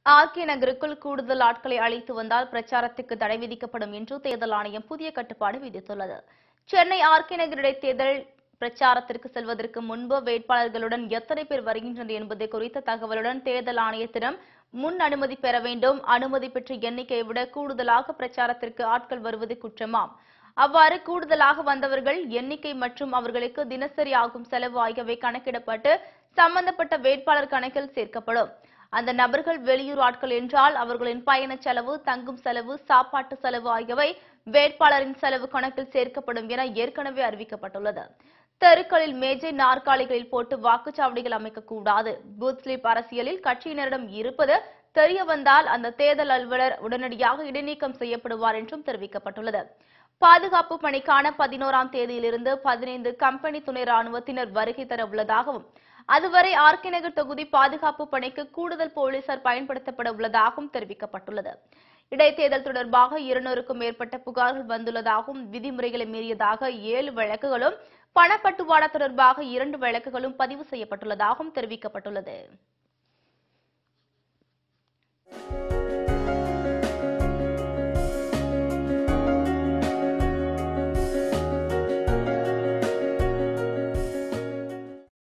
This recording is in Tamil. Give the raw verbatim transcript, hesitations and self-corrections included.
ஆர்கே நகருக்குள் கூடுதல் ஆட்களை அழைத்து வந்தால் பிரச்சாரத்துக்கு தடை விதிக்கப்படும் என்று தேர்தல் ஆணையம் புதிய கட்டுப்பாடு விதித்துள்ளது. சென்னை ஆர்கே நகர் இடைத்தேர்தல் பிரச்சாரத்திற்கு செல்வதற்கு முன்பு வேட்பாளர்களுடன் எத்தனை பேர் வருகின்றனர் என்பது குறித்த தகவலுடன் தேர்தல் ஆணையத்திடம் முன் அனுமதி பெற வேண்டும். அனுமதி பெற்ற எண்ணிக்கையை விட கூடுதலாக பிரச்சாரத்திற்கு ஆட்கள் வருவது குற்றமாம். அவ்வாறு கூடுதலாக வந்தவர்கள் எண்ணிக்கை மற்றும் அவர்களுக்கு தினசரி ஆகும் செலவு ஆகியவை கணக்கிடப்பட்டு சம்பந்தப்பட்ட வேட்பாளர் கணக்கில் சேர்க்கப்படும். அந்த நபர்கள் வெளியூர் ஆட்கள் என்றால் அவர்களின் பயண செலவு, தங்கும் செலவு, சாப்பாட்டு செலவு ஆகியவை வேட்பாளரின் செலவு கணக்கில் சேர்க்கப்படும் என ஏற்கனவே அறிவிக்கப்பட்டுள்ளது. தெருக்களில் மேஜை நாற்காலிகளில் போட்டு வாக்குச்சாவடிகள் அமைக்கக்கூடாது. பூத் ஸ்லிப் அரசியலில் கட்சியினரிடம் இருப்பது தெரிய வந்தால் அந்த தேர்தல் அலுவலர் உடனடியாக இடைநீக்கம் செய்யப்படுவார் என்றும் தெரிவிக்கப்பட்டுள்ளது. பாதுகாப்பு பணிக்கான பதினோராம் தேதியிலிருந்து பதினைந்து கம்பெனி துணை ராணுவத்தினர் வருகை தர உள்ளதாகவும், அதுவரை ஆர்கே நகர் தொகுதி பாதுகாப்பு பணிக்கு கூடுதல் போலீசார் பயன்படுத்தப்பட உள்ளதாகவும் தெரிவிக்கப்பட்டுள்ளது. இடைத்தேர்தல் தொடர்பாக இருநூறுக்கும் மேற்பட்ட புகார்கள் வந்துள்ளதாகவும், விதிமுறைகளை மீறியதாக ஏழு வழக்குகளும், பணப்பட்டுவாடா தொடர்பாக இரண்டு வழக்குகளும் பதிவு செய்யப்பட்டுள்ளதாகவும் தெரிவிக்கப்பட்டுள்ளது.